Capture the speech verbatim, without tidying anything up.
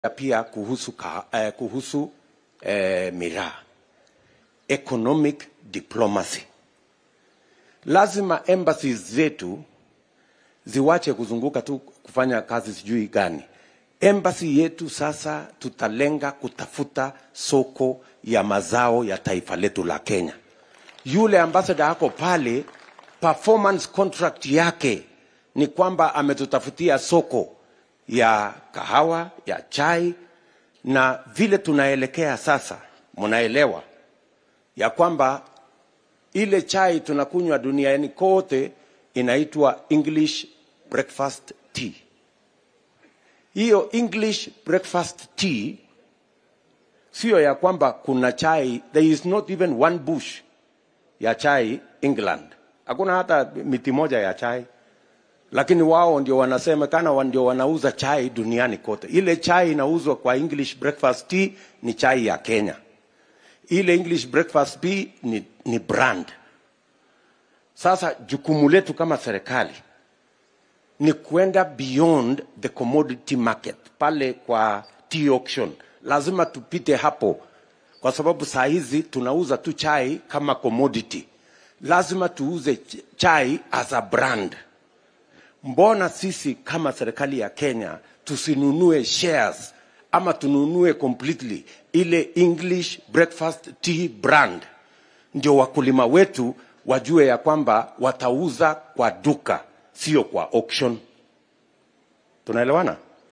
pia kuhusu, eh, kuhusu eh, miraa. Economic diplomacy. Lazima embassies zetu ziwache kuzunguka tu kufanya kazi sijui gani. Embassy yetu sasa tutalenga kutafuta soko ya mazao ya taifa letu la Kenya. Yule ambassador hako pale, performance contract yake ni kwamba ametutafutia soko ya kahawa, ya chai, na vile tunaelekea sasa, mnaelewa ya kwamba ile chai tunakunywa duniani kote inaitwa English breakfast tea. Hiyo English breakfast tea sio ya kwamba kuna chai, there is not even one bush ya chai England. Hakuna hata miti moja ya chai. Lakini wao ndio wanasema kana ndio wanauza chai duniani kote. Ile chai inauzwa kwa English breakfast tea ni chai ya Kenya. Ile English breakfast tea ni, ni brand. Sasa jukumu letu kama serikali ni kwenda beyond the commodity market. Pale kwa tea auction lazima tupite hapo, kwa sababu saa hizi tunauza tu chai kama commodity. Lazima tuuze chai as a brand. Mbona sisi kama serikali ya Kenya tusinunue shares ama tununue completely ile English breakfast tea brand, ndio wakulima wetu wajue ya kwamba watauza kwa duka, sio kwa auction. Tunaelewana?